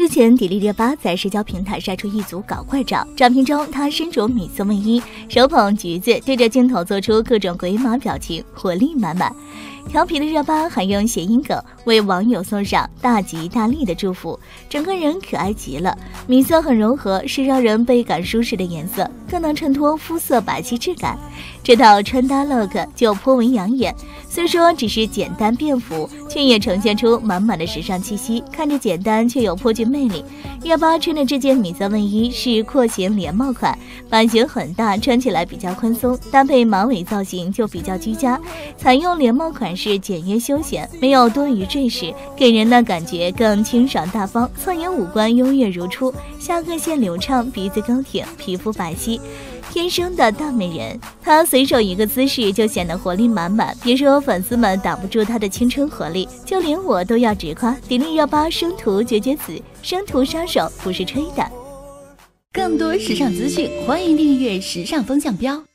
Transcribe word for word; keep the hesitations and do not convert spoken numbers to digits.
日前，迪丽热巴在社交平台晒出一组搞怪照，照片中她身着米色卫衣，手捧橘子，对着镜头做出各种鬼马表情，活力满满。调皮的热巴还用谐音梗为网友送上大吉大利的祝福，整个人可爱极了。米色很柔和，是让人倍感舒适的颜色，更能衬托肤色白皙质感。这套穿搭 look 就颇为养眼，虽说只是简单便服，却也呈现出满满的时尚气息，看着简单却有颇具魅力。热巴穿的这件米色卫衣是廓形连帽款，版型很大，穿起来比较宽松，搭配马尾造型就比较居家。采用连帽款式简约休闲，没有多余坠饰，给人的感觉更清爽大方。侧颜五官优越如初，下颚线流畅，鼻子高挺，皮肤白皙，天生的大美人。她随手一个姿势就显得活力满满，别说粉丝们挡不住她的青春活力，就连我都要直夸迪丽热巴生图绝绝子，生图杀手不是吹的。 更多时尚资讯，欢迎订阅时尚风向标。